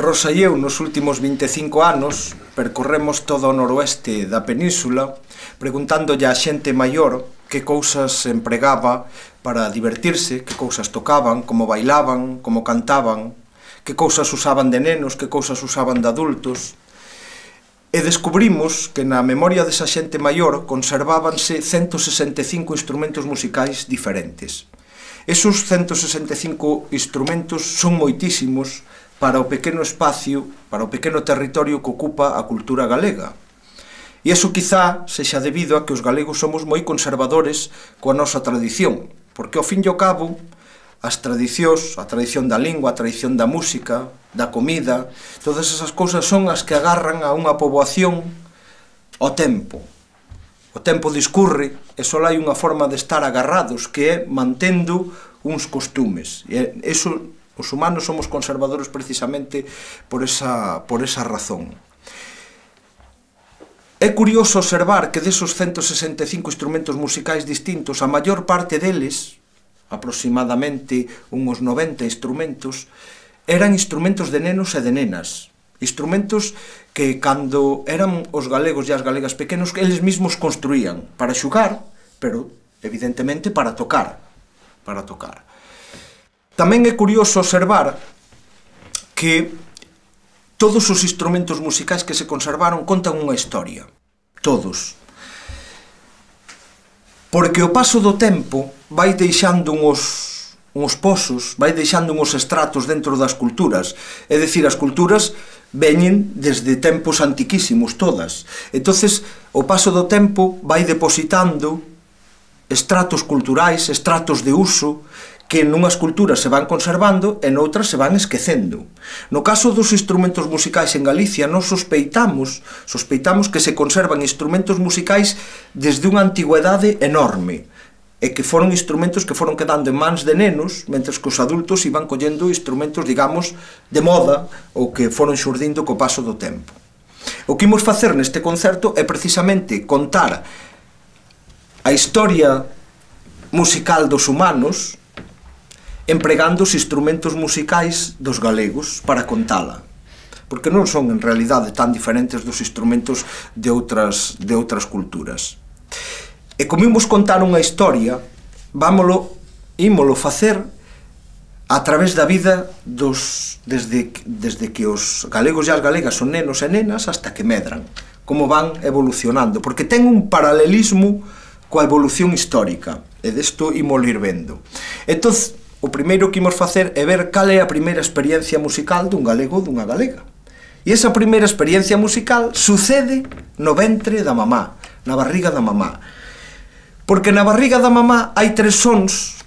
Rosa e eu, nos últimos 25 anos, percorremos todo o noroeste da península preguntándolle á xente maior que cousas empregaba para divertirse, que cousas tocaban, como bailaban, como cantaban, que cousas usaban de nenos, que cousas usaban de adultos. E descubrimos que na memoria desa xente maior conservábanse 165 instrumentos musicais diferentes. Esos 165 instrumentos son moitísimos para o pequeno espacio, para o pequeno territorio que ocupa a cultura galega. E iso quizá sexa debido a que os galegos somos moi conservadores coa nosa tradición, porque ao fin e ao cabo as tradicións, a tradición da lingua, a tradición da música, da comida, todas esas cousas son as que agarran a unha poboación ao tempo. O tempo discurre e só hai unha forma de estar agarrados, que é mantendo uns costumes. E eso, os humanos somos conservadores precisamente por esa razón. É curioso observar que desos 165 instrumentos musicais distintos, a maior parte deles, aproximadamente uns 90 instrumentos, eran instrumentos de nenos e de nenas. Instrumentos que, cando eran os galegos e as galegas pequenos, eles mesmos construían para xugar, pero, evidentemente, para tocar. Tamén é curioso observar que todos os instrumentos musicais que se conservaron contan unha historia. Todos. Porque o paso do tempo vai deixando uns pozos, vai deixando uns estratos dentro das culturas. É dicir, as culturas veñen desde tempos antiquísimos todas. Entonces, o paso do tempo vai depositando estratos culturais, estratos de uso, que nunhas culturas se van conservando e noutras se van esquecendo. No caso dos instrumentos musicais en Galicia, nós sospeitamos que se conservan instrumentos musicais desde unha antigüedade enorme, e que foron instrumentos que foron quedando en mans de nenos, mentres que os adultos iban collendo instrumentos, digamos, de moda, ou que foron xurdindo co paso do tempo. O que imos facer neste concerto é precisamente contar a historia musical dos humanos empregando os instrumentos musicais dos galegos para contala, porque non son en realidade tan diferentes dos instrumentos de outras culturas. E como imos contar unha historia, ímolo facer a través da vida desde que os galegos e as galegas son nenos e nenas hasta que medran, como van evolucionando, porque ten un paralelismo coa evolución histórica, e desto ímolo ir vendo. Entón, o primeiro que imos facer é ver cal é a primeira experiencia musical dun galego ou dunha galega. E esa primeira experiencia musical sucede no ventre da mamá, na barriga da mamá. Porque na barriga da mamá hai tres sons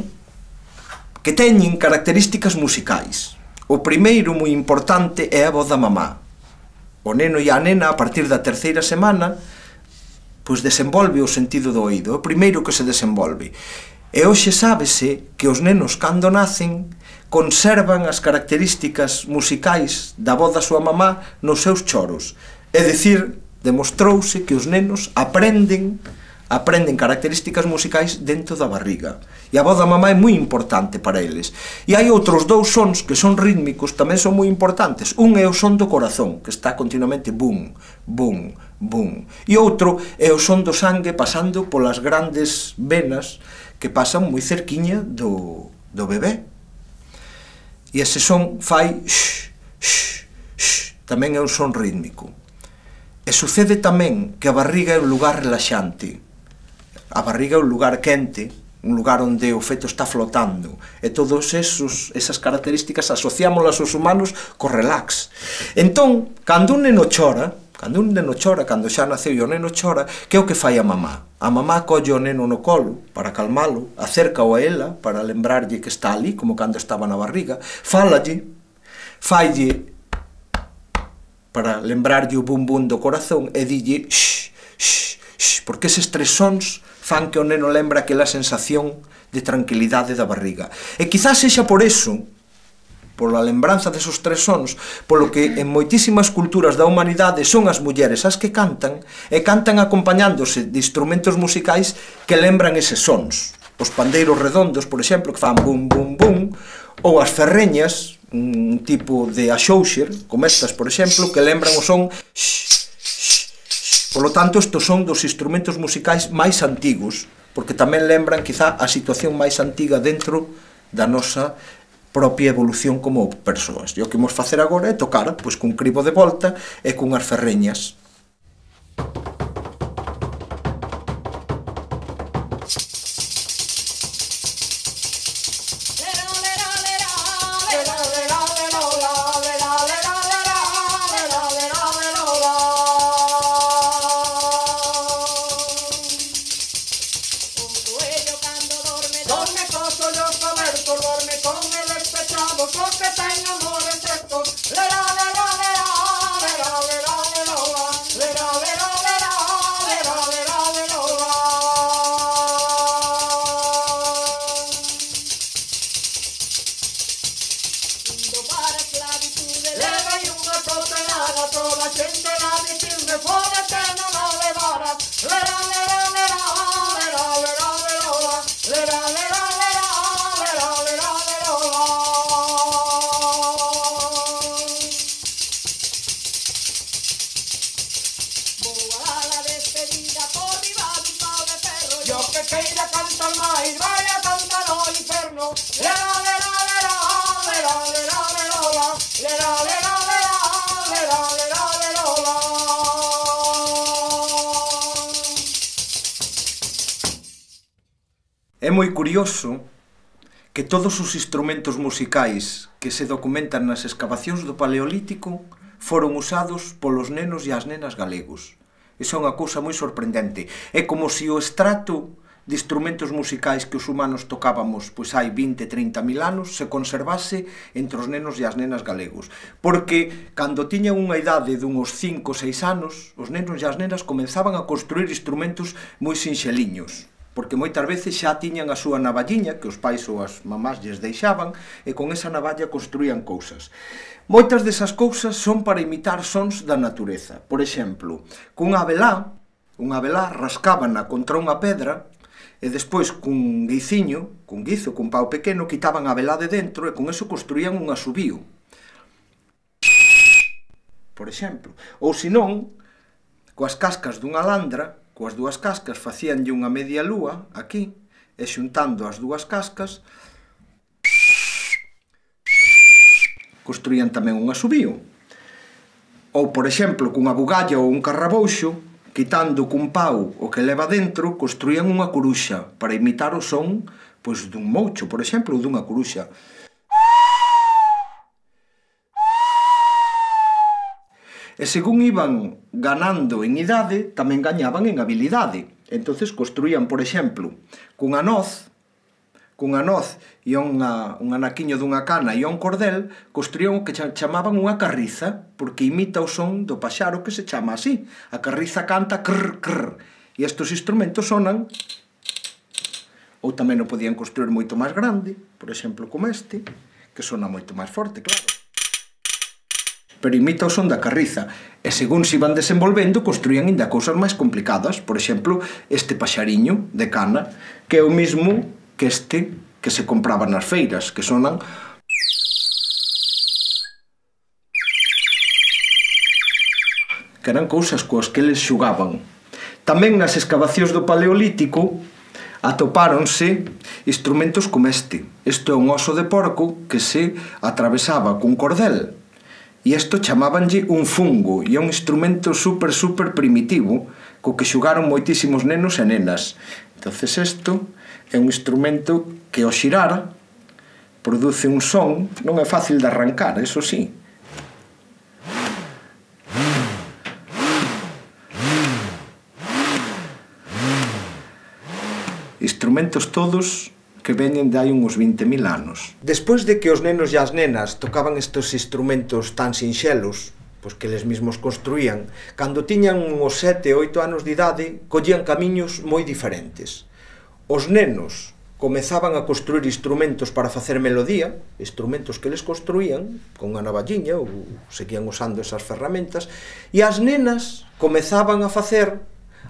que teñen características musicais. O primeiro, moi importante, é a voz da mamá. O neno e a nena, a partir da terceira semana, pois desenvolve o sentido do oído. O primeiro que se desenvolve. E hoxe sábese que os nenos, cando nacen, conservan as características musicais da voz da súa mamá nos seus choros. É dicir, demostrouse que os nenos aprenden características musicais dentro da barriga. E a voz da mamá é moi importante para eles. E hai outros dous sons que son rítmicos, tamén son moi importantes. Un é o son do corazón, que está continuamente bum, bum, bum. E outro é o son do sangue pasando polas grandes venas que pasan moi cerquiña do bebé. E ese son fai x, x, x, tamén é un son rítmico. E sucede tamén que a barriga é un lugar relaxante. A barriga é un lugar quente, un lugar onde o feto está flotando. E todas esas características asociámolas aos humanos co relax. Entón, cando un neno chora, cando xa naceu e o neno chora, que é o que fai a mamá? A mamá colle o neno no colo para calmalo, acércao a ela para lembrarlle que está ali, como cando estaba na barriga, faille para lembrarlle o bum bum do corazón e dille x, x, x, porque eses tres sons fan que o neno lembra aquela sensación de tranquilidade da barriga. E quizás sexa por eso, pola lembranza desos tres sons, polo que en moitísimas culturas da humanidade son as mulleres as que cantan, e cantan acompañándose de instrumentos musicais que lembran eses sons. Os pandeiros redondos, por exemplo, que fan bum, bum, bum, ou as ferreñas, un tipo de axouxer, como estas, por exemplo, que lembran o son Por lo tanto, estes son dos instrumentos musicais máis antigos, porque tamén lembran, quizá, a situación máis antiga dentro da nosa propia evolución como persoas. E o que imos facer agora é tocar pois, cun cribo de volta e cunhas ferreñas. É moi curioso que todos os instrumentos musicais que se documentan nas escavacións do Paleolítico foron usados polos nenos e as nenas galegos. Iso é unha cousa moi sorprendente. É como se o estrato de instrumentos musicais que os humanos tocábamos pois hai 20-30 mil anos se conservase entre os nenos e as nenas galegos. Porque cando tiñan unha idade dunhos 5-6 anos, os nenos e as nenas comenzaban a construir instrumentos moi sinxeliños. Porque moitas veces xa tiñan a súa navalliña, que os pais ou as mamás lles deixaban, e con esa navalla construían cousas. Moitas desas cousas son para imitar sons da natureza. Por exemplo, cunha abelá rascábana contra unha pedra, e despois cun guiciño, cun guizo, cun pau pequeno, quitaban a abelá de dentro e con eso construían un asubío. Por exemplo. Ou senón, coas cascas dunha landra, coas dúas cascas facíanlle unha media lúa, aquí, e xuntando as dúas cascas, construían tamén un asubío. Ou, por exemplo, cunha bugalla ou un carrabouxo, quitando cun pau o que leva dentro, construían unha coruxa para imitar o son pois, dun moucho, por exemplo, ou dunha coruxa. E según iban ganando en idade, tamén gañaban en habilidade. Entonces construían, por exemplo, cunha noz e un anaquiño dunha cana e un cordel, construían o que chamaban unha carriza, porque imita o son do paxaro que se chama así. A carriza canta crr, crr, e estes instrumentos sonan. Ou tamén o podían construir moito máis grande, por exemplo, como este, que sona moito máis forte, claro. Pero imita o son da carriza, e según se iban desenvolvendo, construían ainda cousas máis complicadas. Por exemplo, este paxariño de cana, que é o mismo que este que se compraba nas feiras, que sonan... que eran cousas coas que eles xugaban. Tamén nas escavacións do Paleolítico atopáronse instrumentos como este. Isto é un oso de porco que se atravesaba cun cordel. E isto chamábanlle un fungo, e é un instrumento super primitivo, co que xugaron moitísimos nenos e nenas. Entonces isto é un instrumento que ao xirar produce un son, non é fácil de arrancar, eso sí. Instrumentos todos que veñen de hai uns 20.000 anos. Despois de que os nenos e as nenas tocaban estes instrumentos tan sinxelos, pois que eles mesmos construían, cando tiñan uns 7 ou 8 anos de idade, collían camiños moi diferentes. Os nenos comezaban a construir instrumentos para facer melodía, instrumentos que eles construían con unha navalliña ou seguían usando esas ferramentas, e as nenas comezaban a facer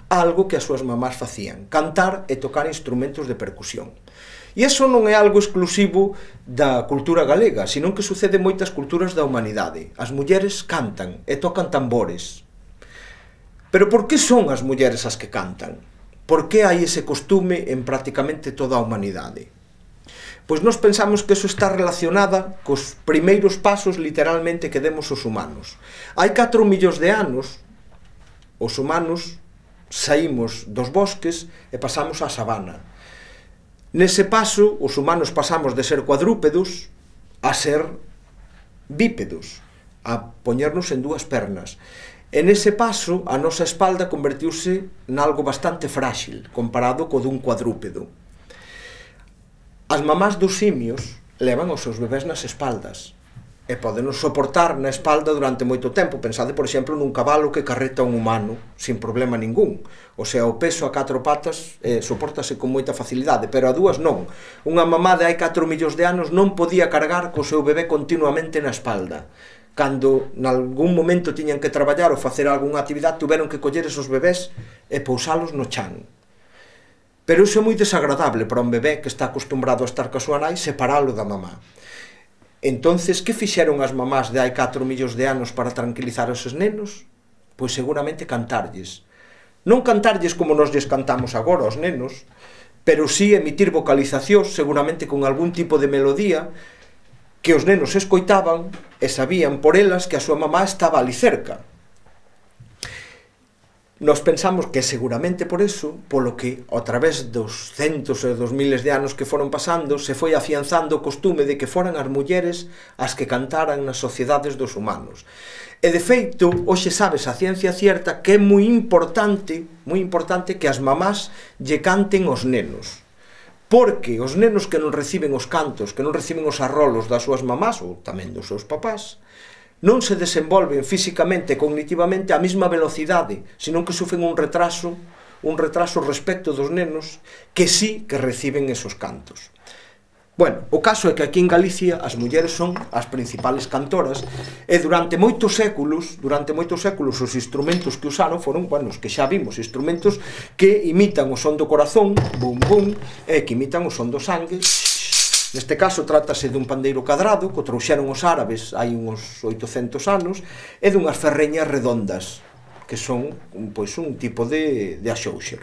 algo que as súas mamás facían: cantar e tocar instrumentos de percusión. E iso non é algo exclusivo da cultura galega, senón que sucede en moitas culturas da humanidade. As mulleres cantan e tocan tambores. Pero por que son as mulleres as que cantan? Por que hai ese costume en prácticamente toda a humanidade? Pois nós pensamos que eso está relacionada cos primeiros pasos literalmente que demos os humanos. Hai 4 millóns de anos, os humanos saímos dos bosques e pasamos á sabana. Nese paso, os humanos pasamos de ser cuadrúpedos a ser bípedos, a poñernos en 2 pernas. E nese paso, a nosa espalda convertiuse nalgo bastante frágil comparado co dun cuadrúpedo. As mamás dos simios levan os seus bebés nas espaldas e podenos soportar na espalda durante moito tempo. Pensade, por exemplo, nun cabalo que carreta un humano sin problema ningún. O sea, o peso a 4 patas soportase con moita facilidade, pero a 2 non. Unha mamá de hai 4 millóns de anos non podía cargar co seu bebé continuamente na espalda. Cando nalgún momento tiñan que traballar ou facer algunha actividade, tuveron que coller esos bebés e pousalos no chan. Pero iso é moi desagradable para un bebé que está acostumbrado a estar ca súa nai, separalo da mamá. Entonces, que fixeron as mamás de hai 4 millóns de anos para tranquilizar os seus nenos? Pois seguramente cantarlles. Non cantarlles como nos lles cantamos agora aos nenos, pero sí emitir vocalizacións, seguramente con algún tipo de melodía, que os nenos escoitaban e sabían por elas que a súa mamá estaba ali cerca. Nos pensamos que seguramente por eso, polo que a través dos centos e dos miles de anos que foron pasando, se foi afianzando o costume de que foran as mulleres as que cantaran nas sociedades dos humanos. E de feito, hoxe sabes a ciencia cierta que é moi importante que as mamás lle canten aos nenos. Porque os nenos que non reciben os cantos, que non reciben os arrolos das súas mamás ou tamén dos seus papás, non se desenvolven físicamente e cognitivamente a mesma velocidade, senón que sufren un retraso respecto dos nenos que sí que reciben esos cantos. Bueno, o caso é que aquí en Galicia as mulleres son as principales cantoras e durante moitos séculos os instrumentos que usaron foron, bueno, os que xa vimos, instrumentos que imitan o son do corazón, bum bum, e que imitan o son do sangue. Neste caso trátase dun pandeiro cadrado que trouxeron os árabes hai uns 800 anos e dunhas ferreñas redondas que son pois, un tipo de axóuxer.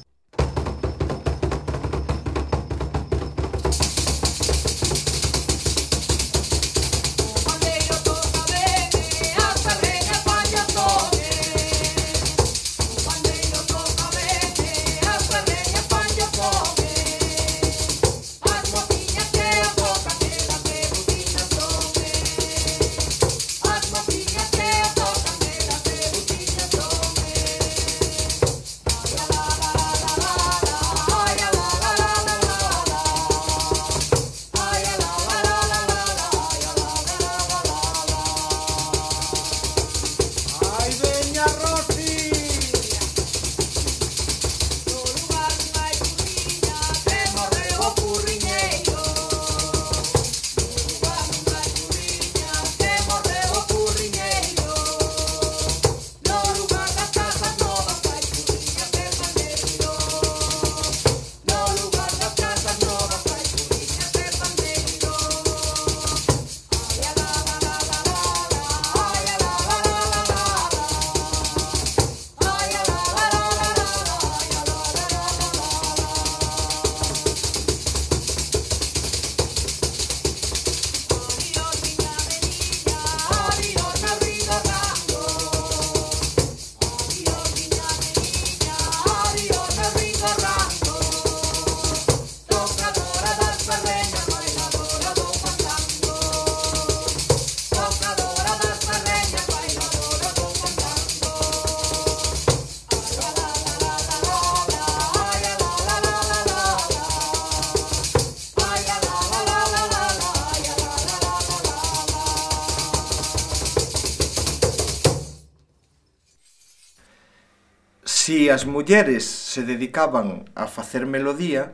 Si as mulleres se dedicaban a facer melodía,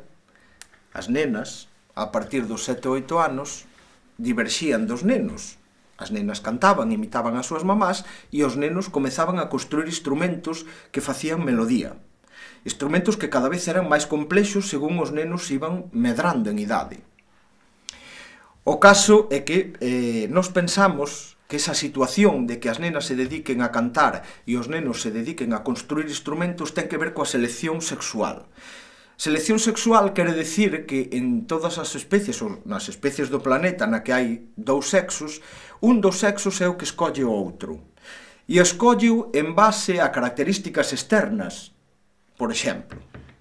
as nenas, a partir dos 7 ou 8 anos, diverxían dos nenos. As nenas cantaban, imitaban as súas mamás, e os nenos comezaban a construir instrumentos que facían melodía. Instrumentos que cada vez eran máis complexos según os nenos iban medrando en idade. O caso é que nos pensamos que esa situación de que as nenas se dediquen a cantar e os nenos se dediquen a construir instrumentos ten que ver coa selección sexual. Selección sexual quere decir que en todas as especies, ou nas especies do planeta na que hai dous sexos, un dos sexos é o que escolle o outro. E escolle en base a características externas. Por exemplo,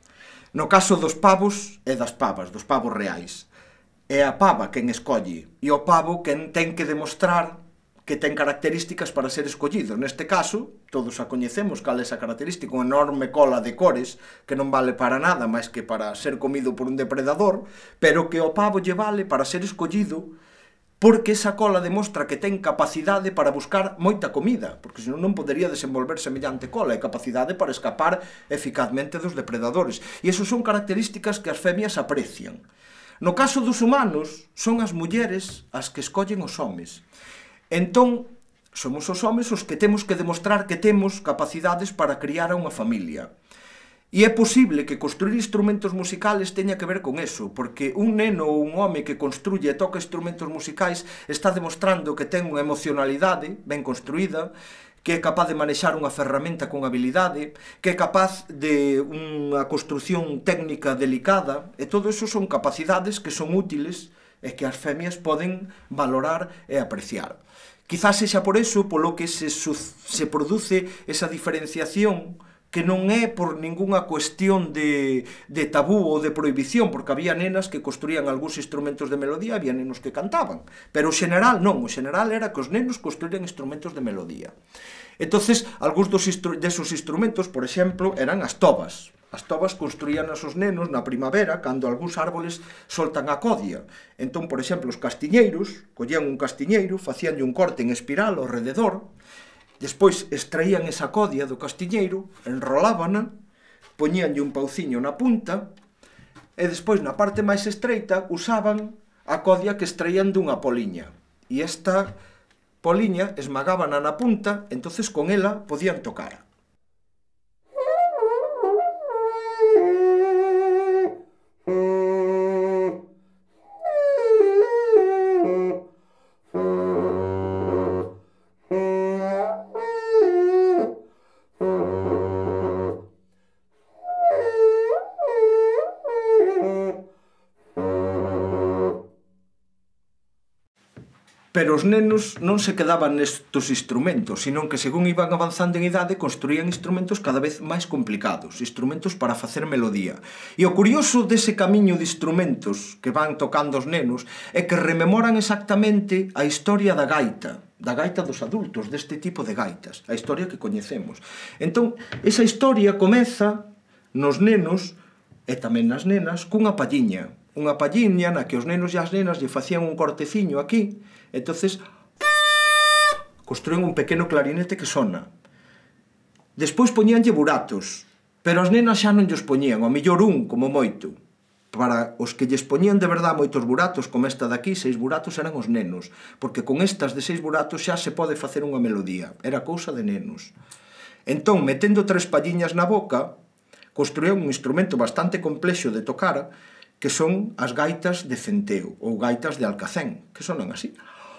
no caso dos pavos e das pavas, dos pavos reais, é a pava quen escolle e o pavo quen ten que demostrar que ten características para ser escollido. Neste caso, todos a coñecemos cal é esa característica, unha enorme cola de cores que non vale para nada máis que para ser comido por un depredador, pero que o pavo lle vale para ser escollido porque esa cola demostra que ten capacidade para buscar moita comida, porque senón non podería desenvolver semellante cola, e capacidade para escapar eficazmente dos depredadores. E esas son características que as femias aprecian. No caso dos humanos, son as mulleres as que escollen os homes. Entón, somos os homes os que temos que demostrar que temos capacidades para criar a unha familia. E é posible que construir instrumentos musicales teña que ver con eso, porque un neno ou un home que construye e toca instrumentos musicais está demostrando que ten unha emocionalidade ben construída, que é capaz de manexar unha ferramenta con habilidade, que é capaz de unha construción técnica delicada, e todo eso son capacidades que son útiles e que as femias poden valorar e apreciar. Quizás sexa por eso polo que se produce esa diferenciación que non é por ningunha cuestión de tabú ou de prohibición, porque había nenas que construían algúns instrumentos de melodía e había nenos que cantaban. Pero o xeneral non, o xeneral era que os nenos construían instrumentos de melodía. Entonces, algúns desos instrumentos, por exemplo, eran as tobas. As tobas construían os nenos na primavera, cando algúns árboles soltan a codia. Entón, por exemplo, os castiñeiros, collían un castiñeiro, facíanlle un corte en espiral ao rededor, despois extraían esa codia do castiñeiro, enrolábana, poñíanlle un pauciño na punta, e despois na parte máis estreita usaban a codia que extraían dunha poliña. E esta poliña esmagábana na punta, entonces con ela podían tocar. Pero os nenos non se quedaban nestos instrumentos, sino que según iban avanzando en idade construían instrumentos cada vez máis complicados, instrumentos para facer melodía. E o curioso dese camiño de instrumentos que van tocando os nenos é que rememoran exactamente a historia da gaita dos adultos, deste tipo de gaitas, a historia que coñecemos. Entón, esa historia comeza nos nenos e tamén nas nenas cunha palliña. Unha palliña na que os nenos e as nenas lle facían un corteciño aquí, entonces construían un pequeno clarinete que sona. Despois poñíanlle buratos, pero as nenas xa non llos poñían, ao mellor un, como moito. Para os que lles poñían de verdade moitos buratos, como esta daqui, 6 buratos eran os nenos, porque con estas de 6 buratos xa se pode facer unha melodía, era cousa de nenos. Entón, metendo 3 palliñas na boca, construían un instrumento bastante complexo de tocar, que son as gaitas de centeo, ou gaitas de alcacén, que sonan así.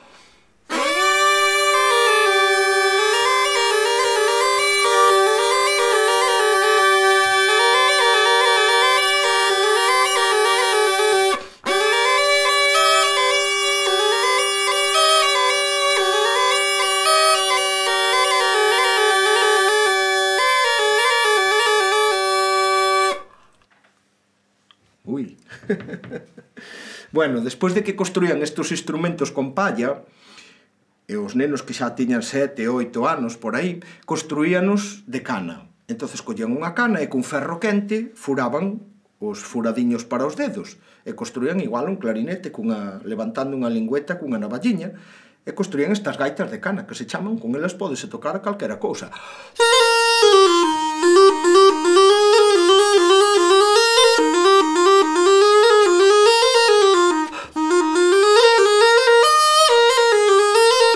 Ui. Bueno, despois de que construían estes instrumentos con palla, e os nenos que xa tiñan 7, 8 anos por aí, construíanos de cana. Entonces collían unha cana e cun ferro quente furaban os furadiños para os dedos e construían igual un clarinete levantando unha lingüeta cunha navalliña e construían estas gaitas de cana que se chaman, con elas pódese tocar calquera cousa.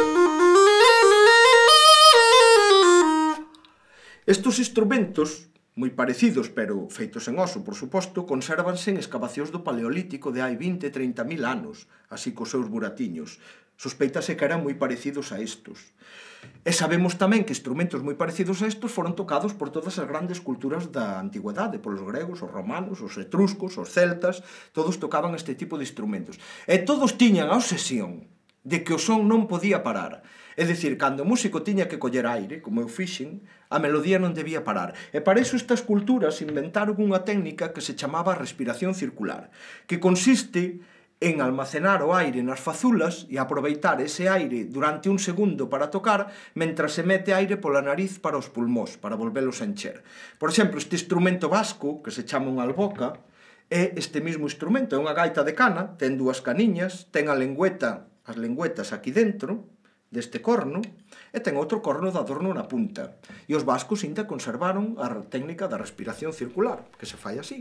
Estes instrumentos moi parecidos, pero feitos en oso, por suposto, consérvanse en excavacións do Paleolítico de hai 20-30 mil anos, así cos seus buratiños. Sospeitase que eran moi parecidos a estos. E sabemos tamén que instrumentos moi parecidos a estos foron tocados por todas as grandes culturas da antigüedade, polos gregos, os romanos, os etruscos, os celtas, todos tocaban este tipo de instrumentos. E todos tiñan a obsesión de que o son non podía parar. É dicir, cando o músico tiña que coller aire, como eu fixen, a melodía non debía parar. E para iso estas culturas inventaron unha técnica que se chamaba respiración circular, que consiste en almacenar o aire nas fazulas e aproveitar ese aire durante un segundo para tocar, mentras se mete aire pola nariz para os pulmós, para volvelos a encher. Por exemplo, este instrumento vasco, que se chama unha alboca, é este mismo instrumento, é unha gaita de cana, ten dúas caniñas, ten a lengüeta, as lengüetas aquí dentro, deste corno, e ten outro corno de adorno na punta. E os vascos ainda conservaron a técnica da respiración circular, que se fai así.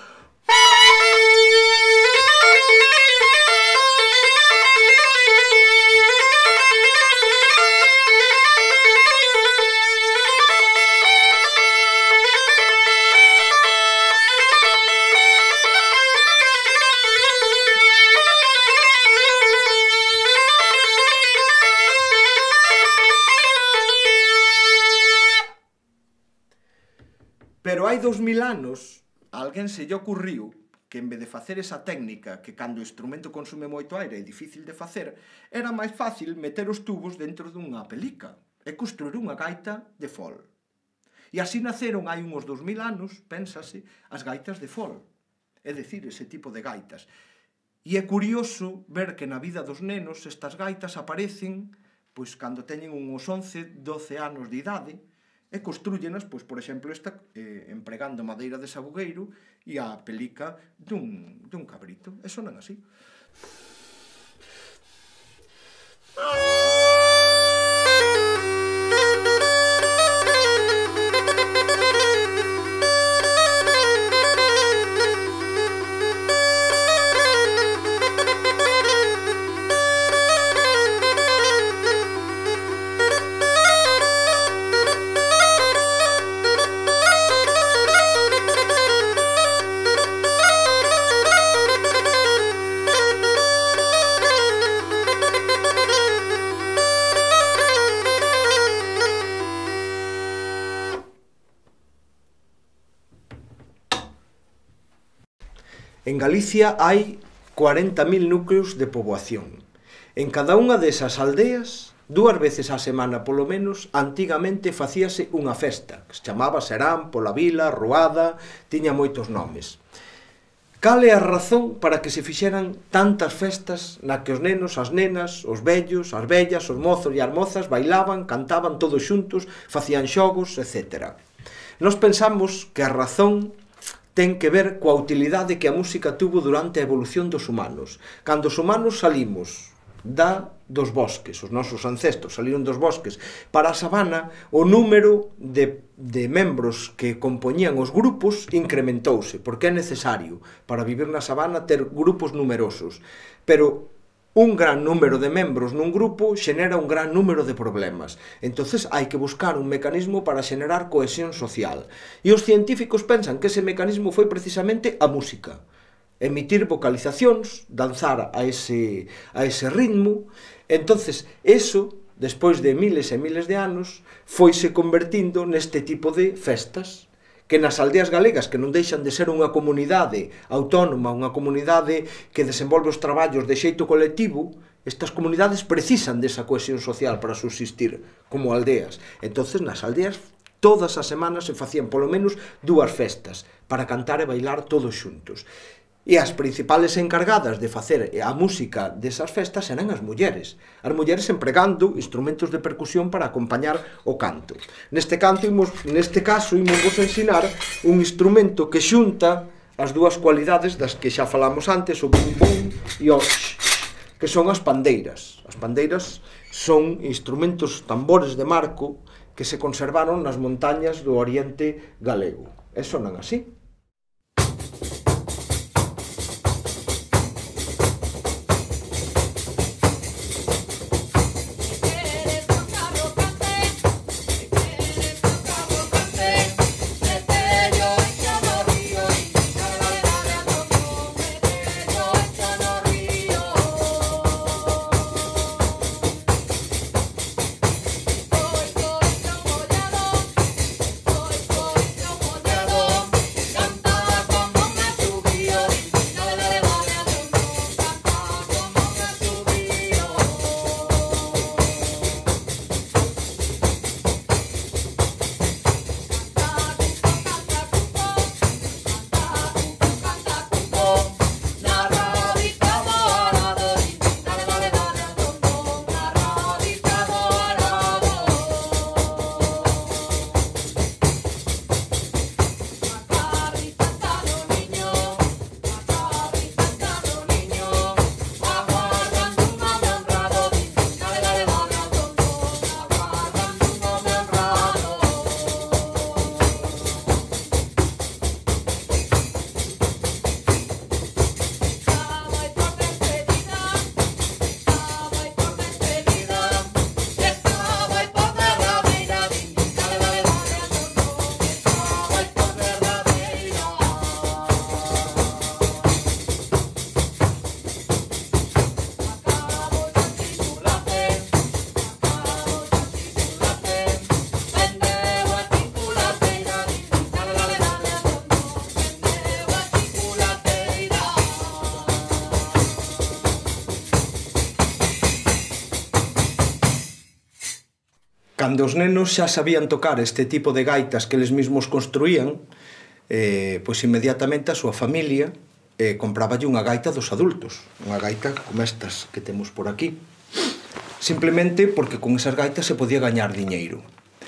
Pero hai 2000 anos, a alguén se lle ocurriu que en vez de facer esa técnica que cando o instrumento consume moito aire é difícil de facer, era máis fácil meter os tubos dentro dunha pelica e construir unha gaita de fol. E así naceron hai uns 2000 anos, pénsase, as gaitas de fol, é dicir, ese tipo de gaitas. E é curioso ver que na vida dos nenos estas gaitas aparecen pois cando teñen uns 11-12 anos de idade, e construyenas, pois, por exemplo, esta empregando madeira de sabugueiro e a pelica dun cabrito. E sonan así. En Galicia hai 40.000 núcleos de poboación. En cada unha desas aldeas, 2 veces á semana polo menos, antigamente facíase unha festa, que se chamaba Serán, pola vila, Ruada, tiña moitos nomes. Cal é a razón para que se fixeran tantas festas na que os nenos, as nenas, os vellos, as vellas, os mozos e as mozas bailaban, cantaban todos xuntos, facían xogos, etc. Nós pensamos que a razón ten que ver coa utilidade que a música tuvo durante a evolución dos humanos. Cando os humanos salimos dos bosques, os nosos ancestros saliron dos bosques para a sabana, o número de membros que compoñían os grupos incrementouse, porque é necesario para vivir na sabana ter grupos numerosos. Pero un gran número de membros nun grupo xenera un gran número de problemas. Entonces hai que buscar un mecanismo para xenerar cohesión social. E os científicos pensan que ese mecanismo foi precisamente a música. Emitir vocalizacións, danzar a ese ritmo. Entonces, eso, despois de miles e miles de anos, foise convertindo neste tipo de festas, que nas aldeas galegas, que non deixan de ser unha comunidade autónoma, unha comunidade que desenvolve os traballos de xeito colectivo, estas comunidades precisan desa cohesión social para subsistir como aldeas. Entonces, nas aldeas, todas as semanas se facían polo menos 2 festas para cantar e bailar todos xuntos. E as principales encargadas de facer a música desas festas eran as mulleres empregando instrumentos de percusión para acompañar o canto. Neste caso, imos vos ensinar un instrumento que xunta as 2 cualidades das que xa falamos antes, o bum-bum e o x, que son as pandeiras. As pandeiras son instrumentos, tambores de marco, que se conservaron nas montañas do oriente galego. E sonan así. Cando os nenos xa sabían tocar este tipo de gaitas que eles mesmos construían, pois inmediatamente a súa familia compraballe unha gaita dos adultos, unha gaita como estas que temos por aquí, simplemente porque con esas gaitas se podía gañar diñeiro.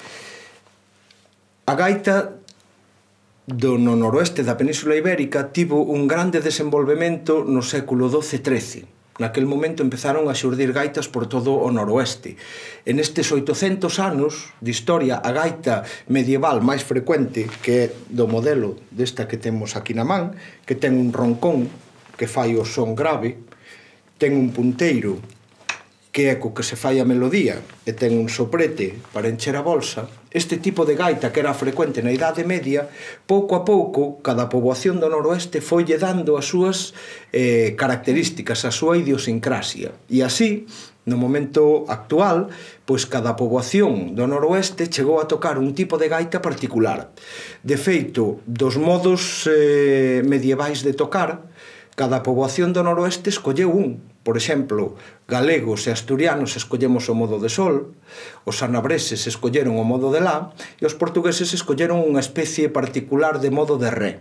A gaita no noroeste da Península Ibérica tivo un grande desenvolvemento no século XII-XIII. Naquel momento empezaron a xurdir gaitas por todo o noroeste. En estes 800 anos de historia, a gaita medieval máis frecuente, que é do modelo desta que temos aquí na man, que ten un roncón que fai o son grave, ten un punteiro que é co que se fai a melodía e ten un soprete para encher a bolsa. Este tipo de gaita que era frecuente na Idade Media, pouco a pouco, cada poboación do noroeste foille dando as súas características, a súa idiosincrasia. E así, no momento actual, pois cada poboación do noroeste chegou a tocar un tipo de gaita particular. De feito, dos modos medievais de tocar, cada poboación do noroeste escolleu un. Por exemplo, galegos e asturianos escollemos o modo de sol, os sanabreses escolleron o modo de lá e os portugueses escolleron unha especie particular de modo de ré.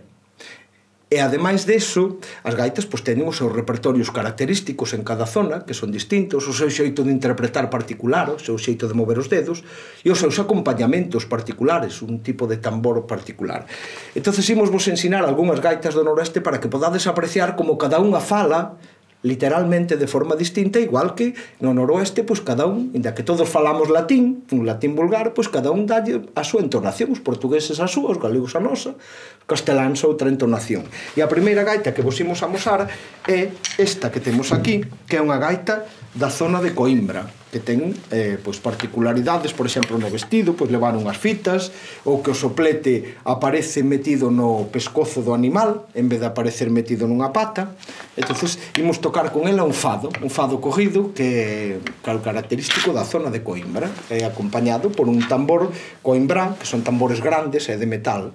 E, ademais deso, as gaitas teñen os seus repertorios característicos en cada zona, que son distintos, o seu xeito de interpretar particular, o seu xeito de mover os dedos, e os seus acompañamentos particulares, un tipo de tambor particular. Entón, imos vos ensinar algunhas gaitas do noroeste para que podades apreciar como cada unha fala literalmente de forma distinta, igual que no noroeste, pois cada un, inda que todos falamos latín, un latín vulgar, pois cada un dalle a súa entonación, os portugueses a súa, os galegos a nosa, os casteláns a outra entonación. E a primeira gaita que vos imos amosar é esta que temos aquí, que é unha gaita da zona de Coimbra, que ten particularidades, por exemplo, no vestido, pois levar unhas fitas, ou que o soplete aparece metido no pescozo do animal, en vez de aparecer metido nunha pata. Entonces, imos tocar con ela un fado corrido, que é característico da zona de Coimbra, é acompañado por un tambor coimbrán, que son tambores grandes e de metal.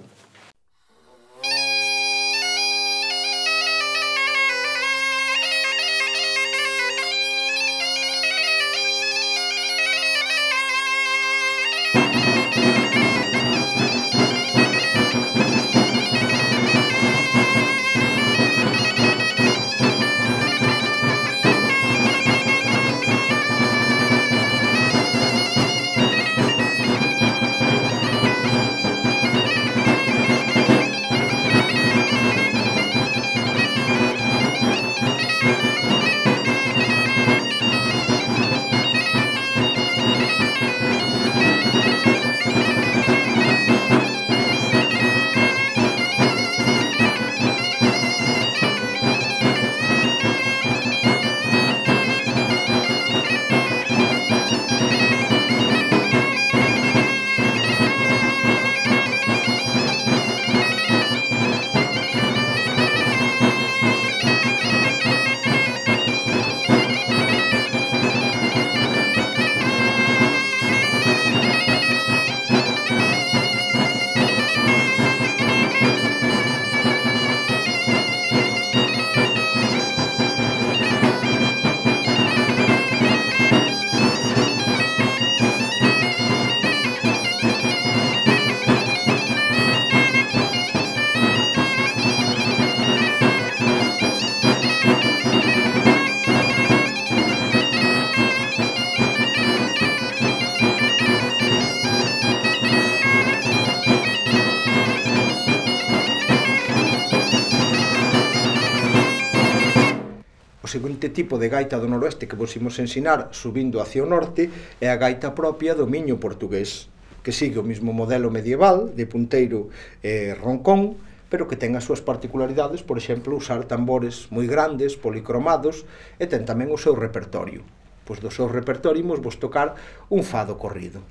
seguinte tipo de gaita do noroeste que vos imos ensinar subindo hacia o norte é a gaita propia do miño portugués, que sigue o mismo modelo medieval de punteiro e roncón, pero que ten as súas particularidades, por exemplo, usar tambores moi grandes, policromados, e ten tamén o seu repertorio. Pois do seu repertorio imos vos tocar un fado corrido.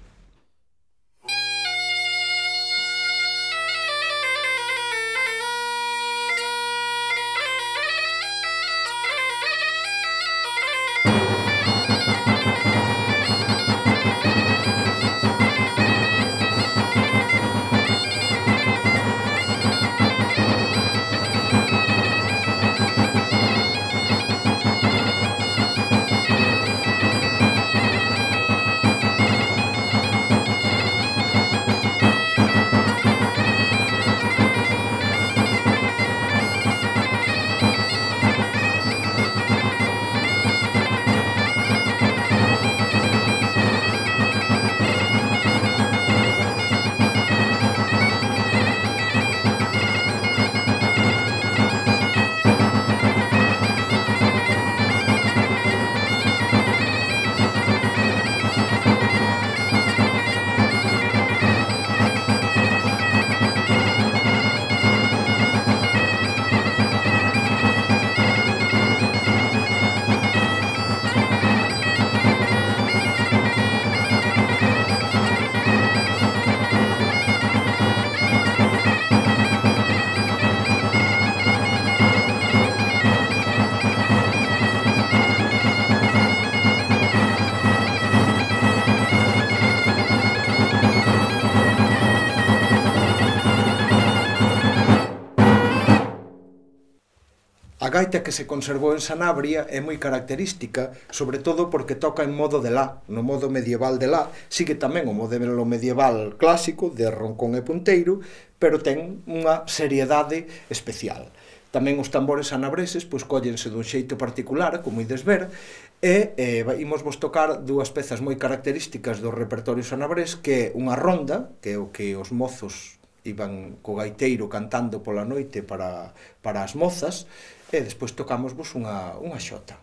A gaita que se conservou en Sanabria é moi característica, sobre todo porque toca en modo de lá, no modo medieval de lá, sigue tamén o modelo medieval clásico de roncón e punteiro, pero ten unha seriedade especial. Tamén os tambores sanabreses pois cóllense dun xeito particular, como ides ver, e imos vos tocar dúas pezas moi características do repertorio sanabrés, que é unha ronda, que é o que os mozos iban co gaiteiro cantando pola noite para as mozas, e despois tocámosvos unha xota.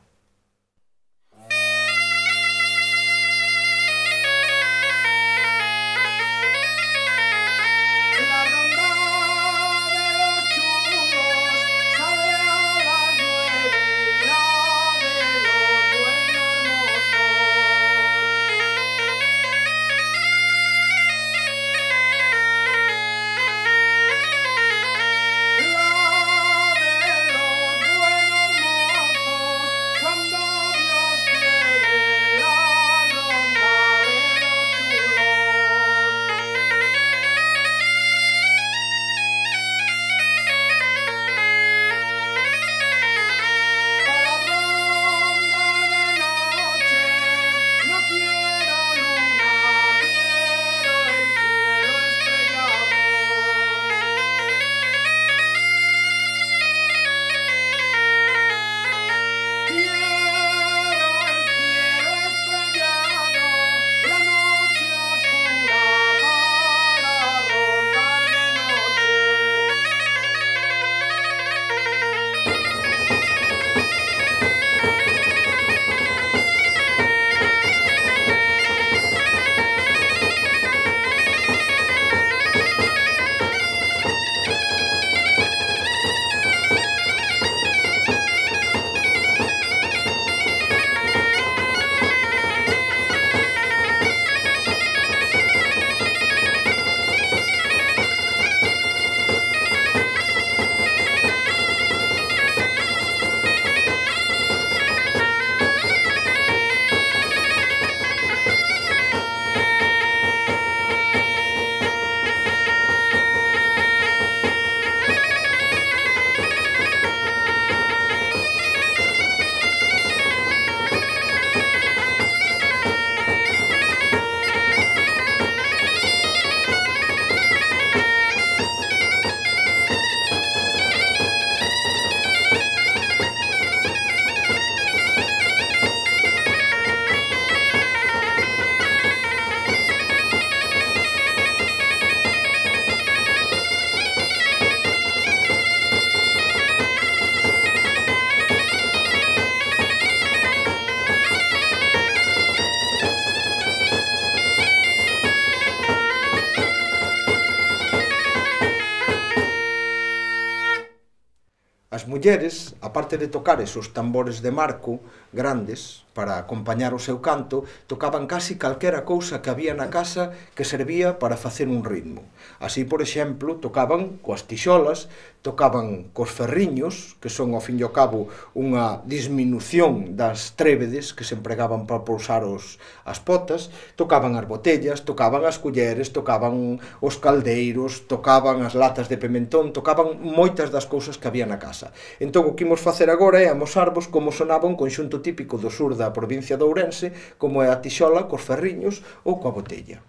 As mulleres, aparte de tocar esos tambores de marco grandes para acompañar o seu canto, tocaban casi calquera cousa que había na casa que servía para facer un ritmo. Así, por exemplo, tocaban coas tixolas, tocaban cos ferriños, que son, ao fin e ao cabo, unha disminución das trébedes que se empregaban para pousar as potas, tocaban as botellas, tocaban as culleres, tocaban os caldeiros, tocaban as latas de pimentón, tocaban moitas das cousas que había na casa. Entón, o que imos facer agora é amosarvos como sonaba un conxunto típico do sur da provincia de Ourense, como é a tixola cos ferriños ou coa botella.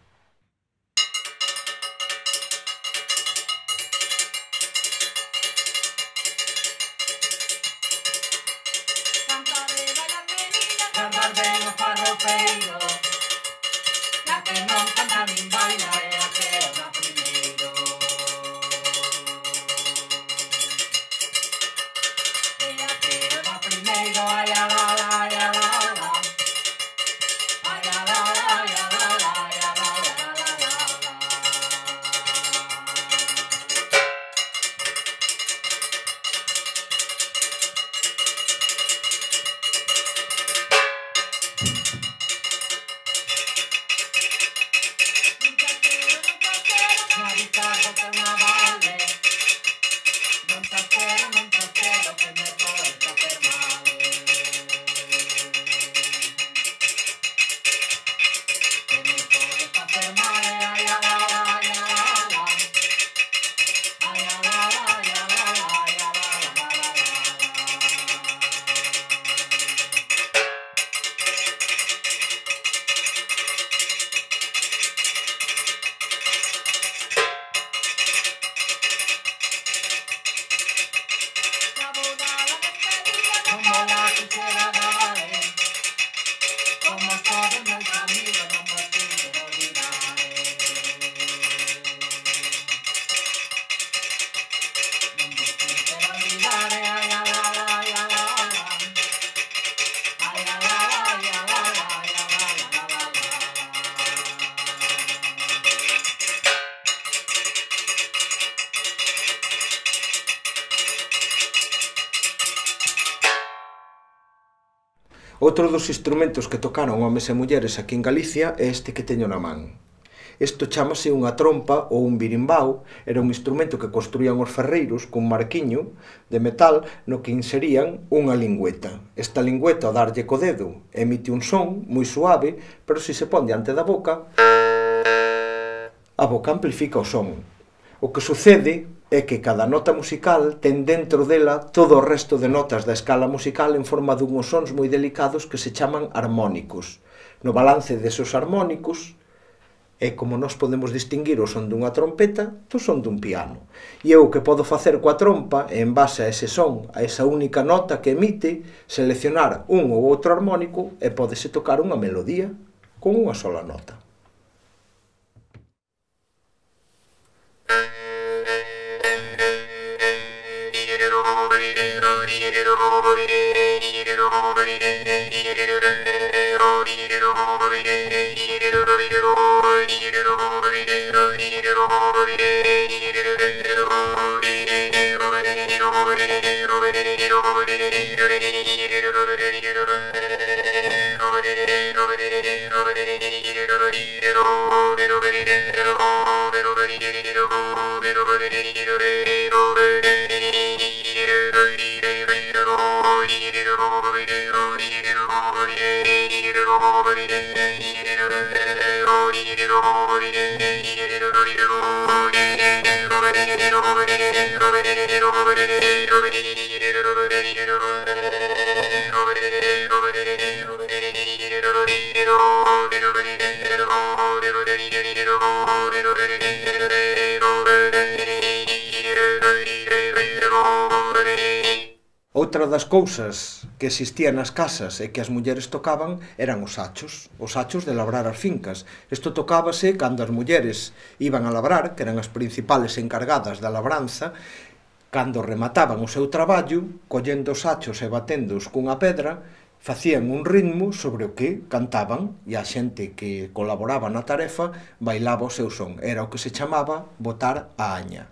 Outro dos instrumentos que tocaron homes e mulleres aquí en Galicia é este que teño na man. Isto chamase unha trompa ou un birimbau, era un instrumento que construían os ferreiros cun marquiño de metal no que inserían unha lingüeta. Esta lingüeta, ao darlle co dedo, emite un son moi suave, pero se se pon diante da boca, a boca amplifica o son. O que sucede é que cada nota musical ten dentro dela todo o resto de notas da escala musical en forma dunhos sons moi delicados que se chaman armónicos. No balance desos armónicos é como nós podemos distinguir o son dunha trompeta do son dun piano. E eu o que podo facer coa trompa é, en base a ese son, a esa única nota que emite, seleccionar un ou outro armónico e pódese tocar unha melodía con unha sola nota. Outra das cousas que existían nas casas e que as mulleres tocaban eran os sachos de labrar as fincas. Isto tocábase cando as mulleres iban a labrar, que eran as principales encargadas da labranza, cando remataban o seu traballo, collendo os sachos e baténdoos cunha pedra, facían un ritmo sobre o que cantaban e a xente que colaboraba na tarefa bailaba o seu son. Era o que se chamaba botar a aña.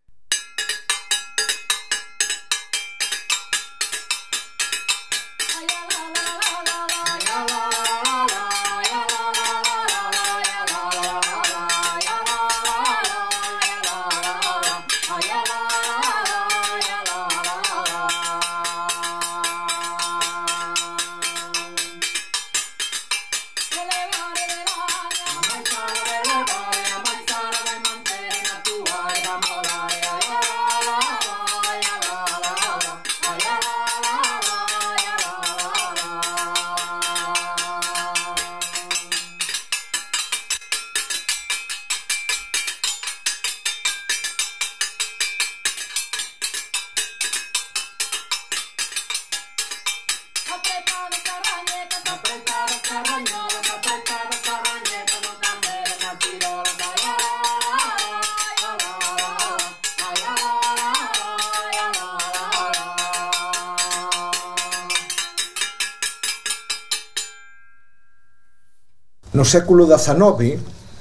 No século XIX,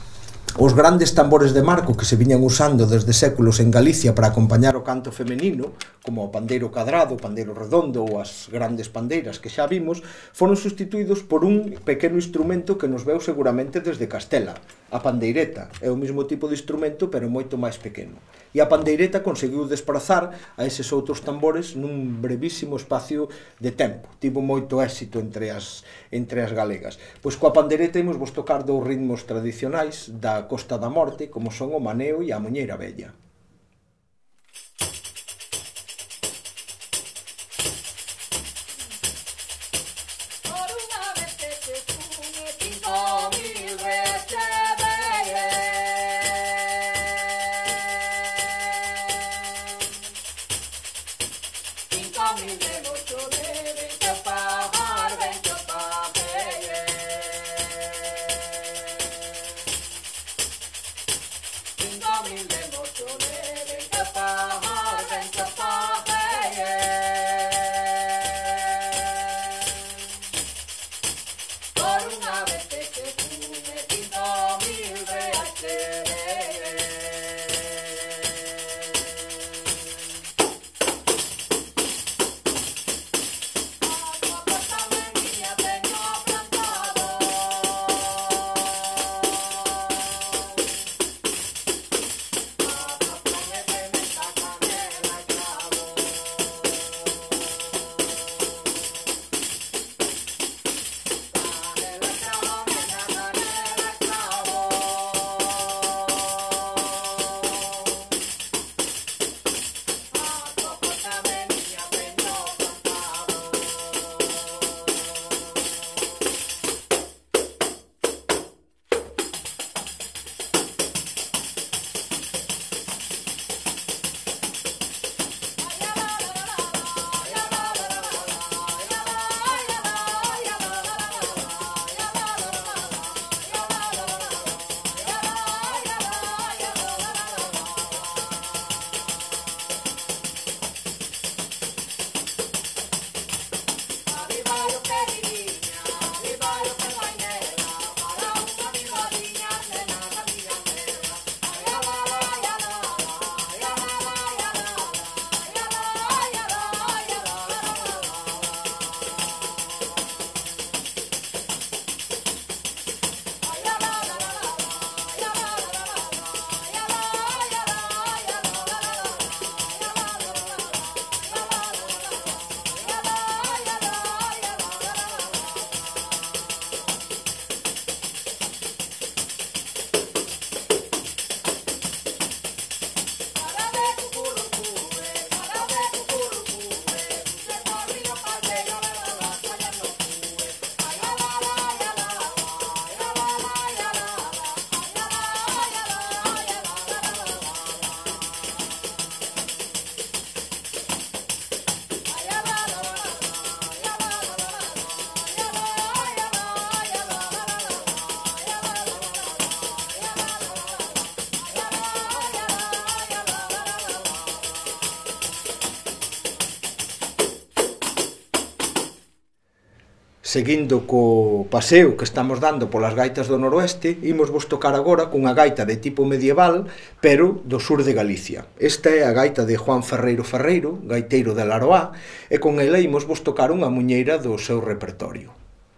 os grandes tambores de marco que se viñan usando desde séculos en Galicia para acompañar o canto femenino, como o pandeiro cadrado, o pandeiro redondo ou as grandes pandeiras que xa vimos, foron sustituídos por un pequeno instrumento que nos veu seguramente desde Castela, a pandeireta. É o mesmo tipo de instrumento, pero moito máis pequeno. E a pandeireta conseguiu desprazar a eses outros tambores nun brevísimo espacio de tempo. Tivo moito éxito entre as galegas. Pois coa pandeireta imos vos tocar dous ritmos tradicionais da Costa da Morte, como son o maneo e a muñeira vella. Mil de Seguindo co paseo que estamos dando polas gaitas do noroeste, imos vos tocar agora cunha gaita de tipo medieval, pero do sur de Galicia. Esta é a gaita de Juan Ferreiro Ferreiro, gaiteiro de Laroá, e con ela imos vos tocar unha muñeira do seu repertorio.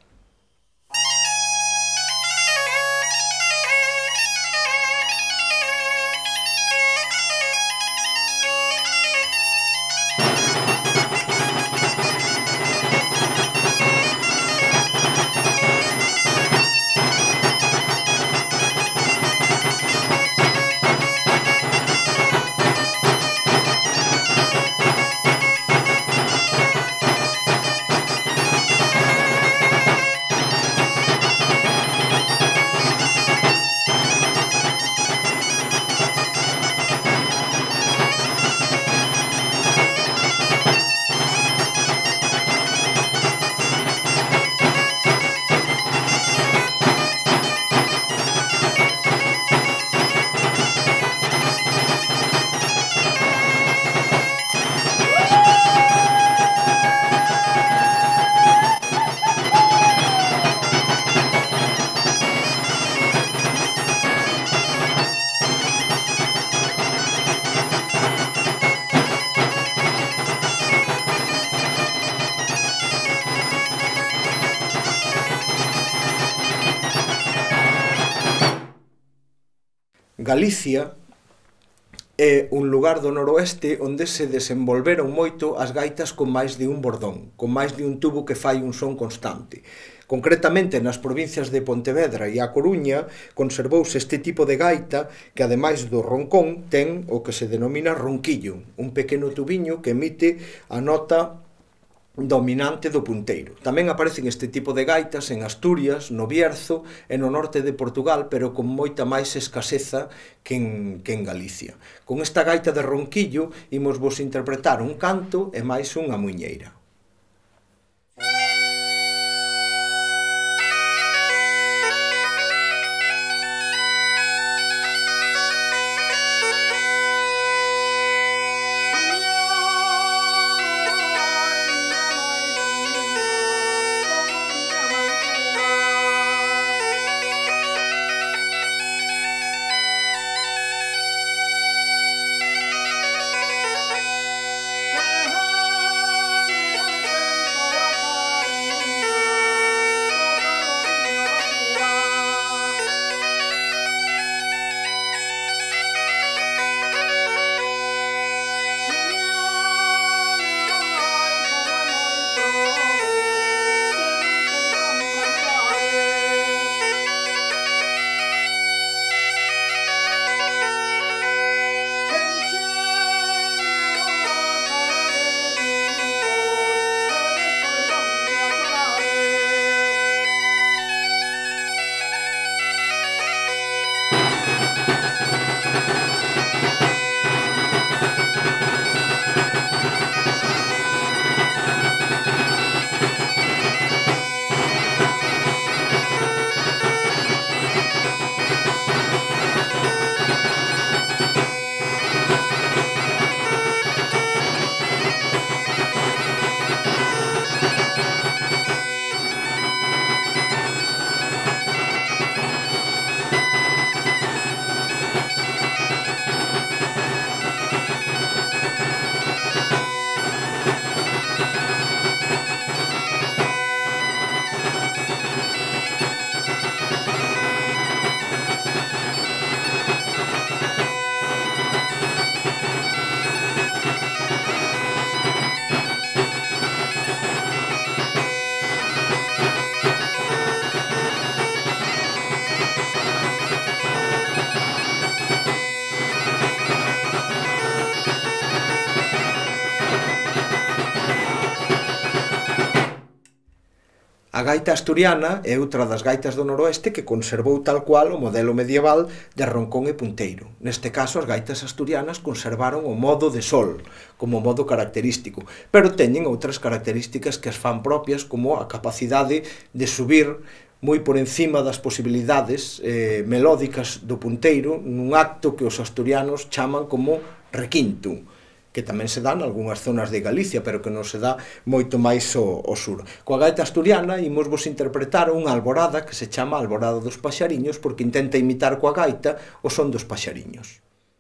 Galicia é un lugar do noroeste onde se desenvolveron moito as gaitas con máis de un bordón, con máis de un tubo que fai un son constante. Concretamente nas provincias de Pontevedra e A Coruña conservouse este tipo de gaita que ademais do roncón ten o que se denomina ronquillo, un pequeno tubiño que emite a nota dominante do punteiro. Tamén aparecen este tipo de gaitas en Asturias, no Bierzo e no norte de Portugal, pero con moita máis escaseza que en Galicia. Con esta gaita de ronquillo imos vos interpretar un canto e máis unha muiñeira. A gaita asturiana é outra das gaitas do noroeste que conservou tal cual o modelo medieval de roncón e punteiro. Neste caso, as gaitas asturianas conservaron o modo de sol como modo característico, pero teñen outras características que as fan propias, como a capacidade de subir moi por encima das posibilidades melódicas do punteiro nun acto que os asturianos chaman como requinto. que tamén se dá nalgúnas zonas de Galicia, pero que non se dá moito máis ao sur. Coa gaita asturiana imos vos interpretar unha alborada que se chama Alborada dos Paxariños, porque intenta imitar coa gaita o son dos paxariños.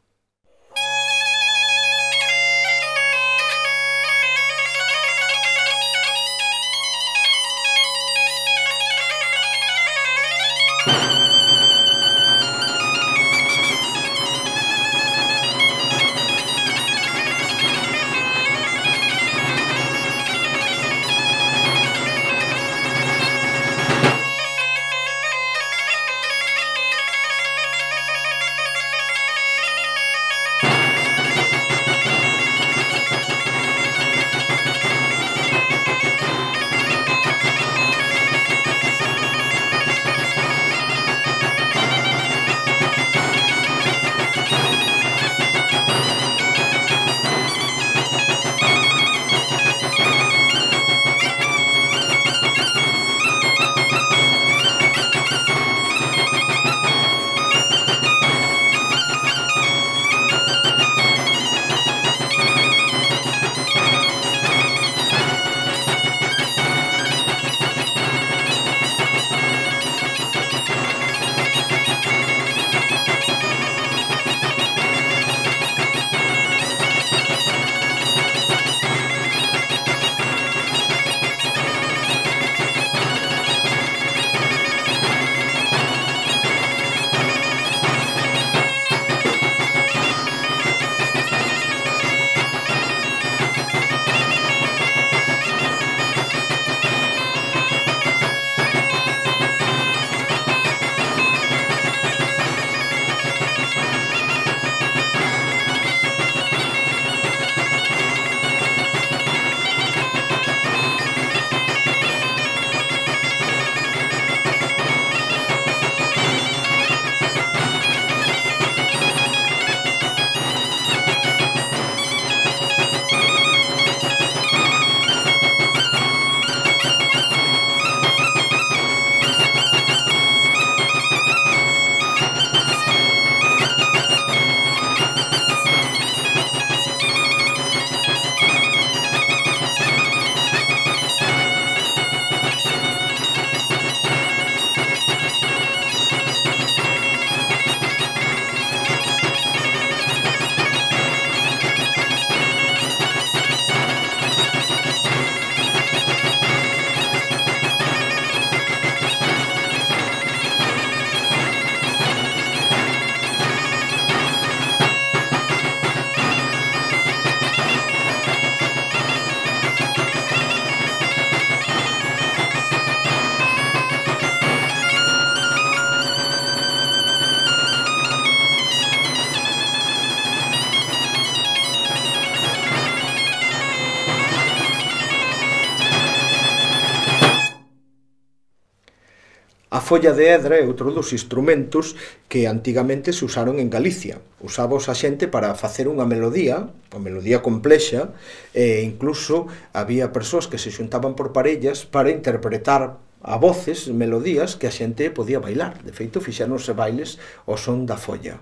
A folla de hedra é outro dos instrumentos que antigamente se usaron en Galicia. Usábos a xente para facer unha melodía complexa, e incluso había persoas que se xuntaban por parellas para interpretar a voces melodías que a xente podía bailar. De feito, fixéronse bailes ao son da folla.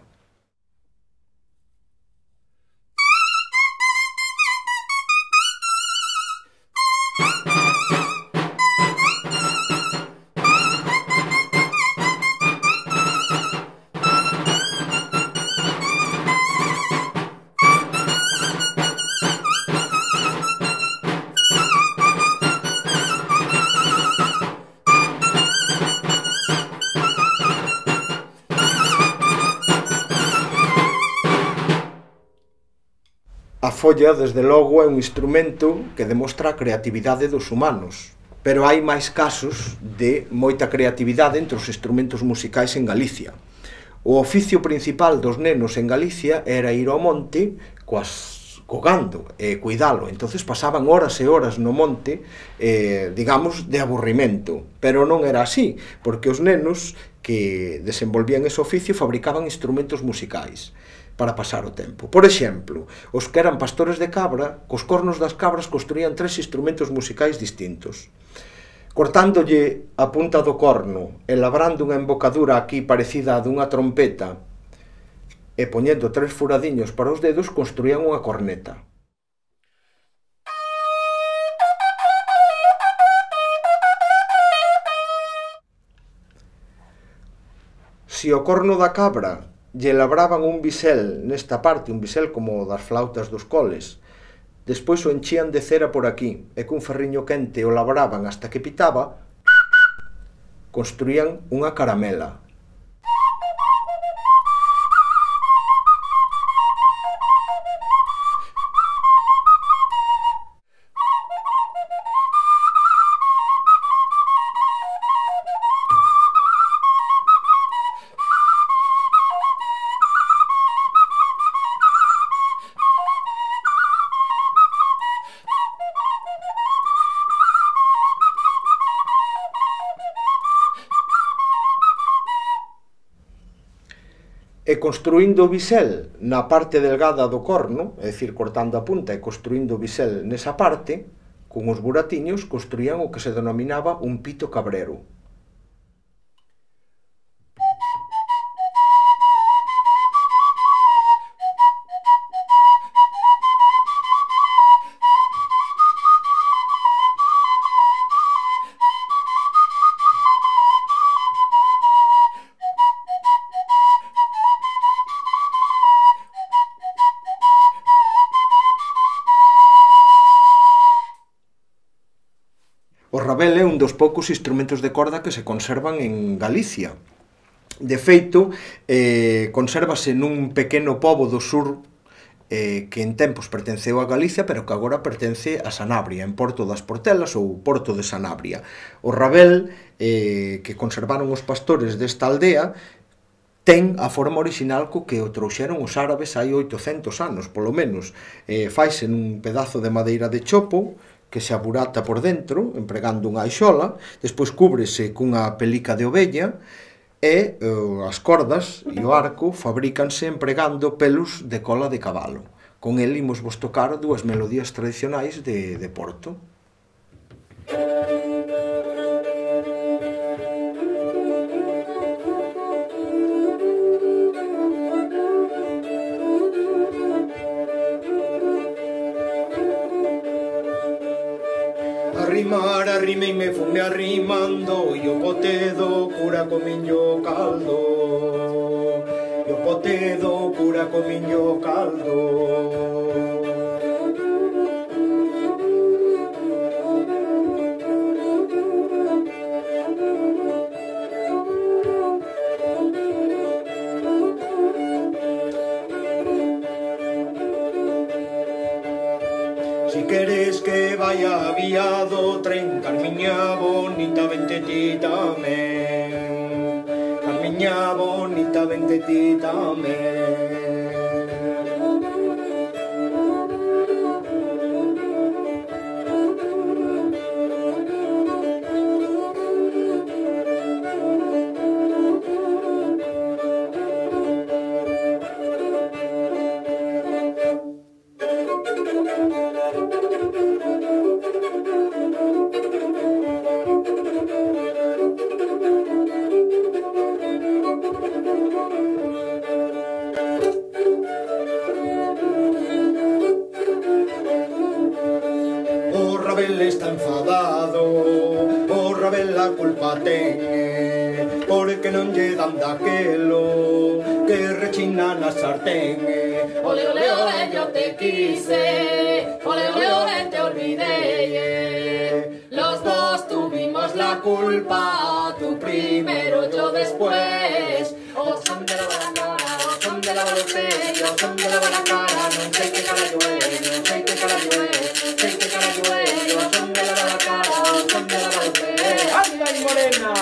A folla, desde logo, é un instrumento que demostra a creatividade dos humanos, pero hai máis casos de moita creatividade entre os instrumentos musicais en Galicia. O oficio principal dos nenos en Galicia era ir ao monte co gando e cuidalo. Entonces pasaban horas e horas no monte, digamos, de aburrimento. Pero non era así, porque os nenos que desenvolvían ese oficio fabricaban instrumentos musicais para pasar o tempo. Por exemplo, os que eran pastores de cabra, cos cornos das cabras construían 3 instrumentos musicais distintos. Cortándolle a punta do corno e labrando unha embocadura aquí parecida a dunha trompeta e poñendo 3 furadiños para os dedos, construían unha corneta. Si o corno da cabra lle labraban un bisel nesta parte, un bisel como das flautas dos coles, despois o enchían de cera por aquí, e cun ferriño quente o labraban hasta que pitaba, construían unha caramela. E construíndo o bisel na parte delgada do corno, é dicir, cortando a punta e construíndo o bisel nesa parte, con os buratiños construían o que se denominaba un pito cabrero. O rabel é un dos poucos instrumentos de corda que se conservan en Galicia. De feito, consérvase nun pequeno pobo do sur que en tempos pertenceu a Galicia, pero que agora pertence a Sanabria, en Porto das Portelas ou Porto de Sanabria. O rabel que conservaron os pastores desta aldea ten a forma orixinal co que o trouxeron os árabes hai 800 anos, polo menos. Faise nun pedazo de madeira de chopo, que se aburata por dentro, empregando unha aixola, despois cúbrese cunha pelica de ovella, e as cordas e o arco fabrícanse empregando pelos de cola de cabalo. Con el imos vos tocar dúas melodías tradicionais de Porto. Arrimar, arrimei me fume arrimando, e o potedo cura comiño caldo. E o potedo cura comiño caldo. Si queres que vaya aviado tren, Carmiña bonita, vente ti tamén. Carmiña bonita, vente ti tamén. O rabel está enfadado, o rabel la culpa ten, porque non lle dan daquelo que rechina na sartén. Ole, ole, ole, yo te quise, ole, ole, ole, te olvidé. Los dos tuvimos la culpa, tú primero, yo después. O son de la buena cara, o son de la buena serio, o son de la buena cara, non sei que cara llueve, non sei que cara llueve, sei que cara llueve, o son de la buena cara, o son de la buena serio. ¡Ay, ay, morena!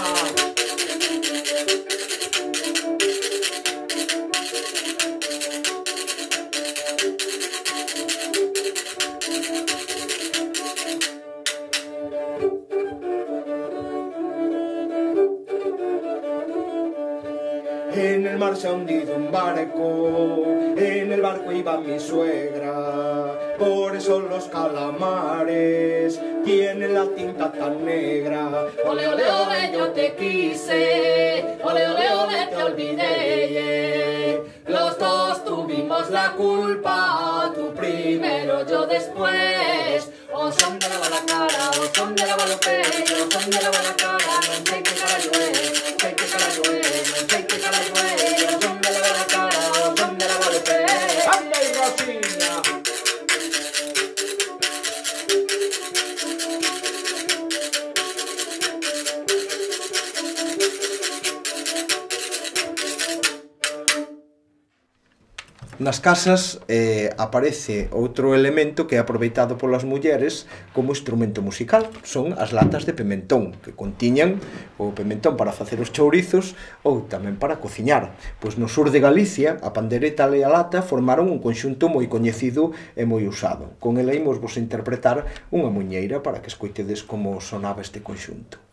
En el mar se ha hundido un barco, en el barco iba mi suegra, por eso los calamares tienen la tinta tan negra. Ole, ole, ole, yo te quise, ole, ole, ole, te olvidé. Los dos tuvimos la culpa, tú primero, yo después. O son de la mala cara, o son de la mala pelo, o son de la mala cara, no sé qué cara llueve, sé qué cara Nas casas aparece outro elemento que é aproveitado polas mulleres como instrumento musical. Son as latas de pimentón, que contiñan o pimentón para facer os chourizos ou tamén para cociñar. Pois no sur de Galicia, a pandereta e a lata formaron un conxunto moi coñecido e moi usado. Con ela imos vos interpretar unha muñeira para que escoitedes como sonaba este conxunto.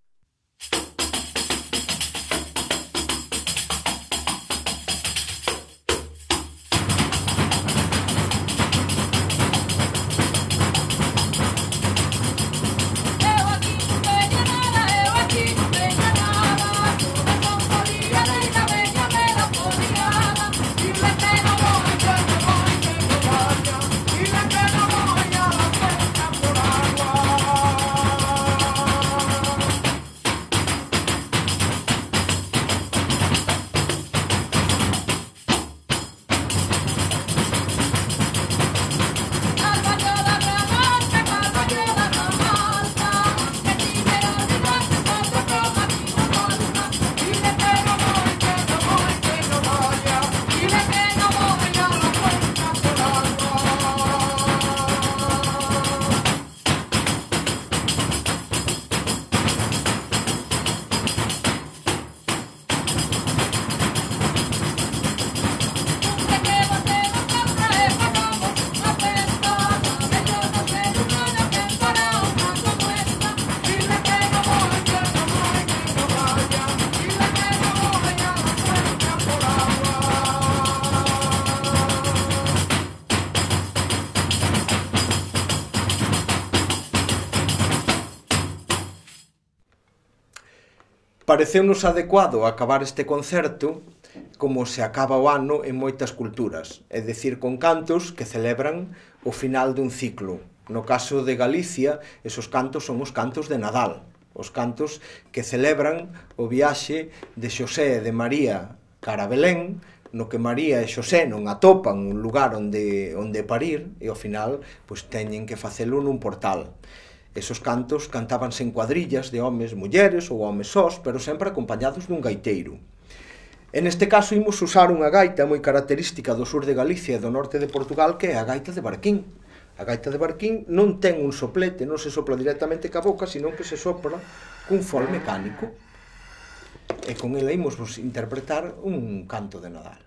Pareceunos adecuado acabar este concerto como se acaba o ano en moitas culturas, é dicir, con cantos que celebran o final dun ciclo. No caso de Galicia, esos cantos son os cantos de Nadal, os cantos que celebran o viaxe de Xosé e de María cara a Belén, no que María e Xosé non atopan un lugar onde parir e ao final pois teñen que facelo nun portal. Esos cantos cantábanse en cuadrillas de homes, mulleres ou homes sós, pero sempre acompañados dun gaiteiro. En este caso, imos usar unha gaita moi característica do sur de Galicia e do norte de Portugal, que é a gaita de barquín. A gaita de barquín non ten un soplete, non se sopla directamente ca boca, senón que se sopla cun fol mecánico. E con ela imos interpretar un canto de Nadal.